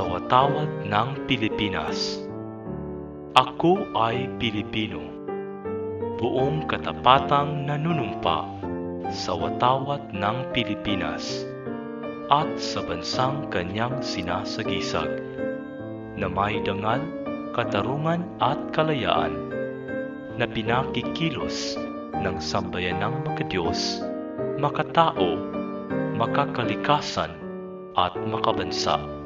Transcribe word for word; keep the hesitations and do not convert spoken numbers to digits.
sa watawat ng Pilipinas. Ako ay Pilipino, buong katapatang nanunumpa sa watawat ng Pilipinas at sa bansang kanyang sinasagisag, na may dangal, katarungan at kalayaan, na pinakikilos ng sambayanang makadiyos, makatao, makakalikasan at makabansa.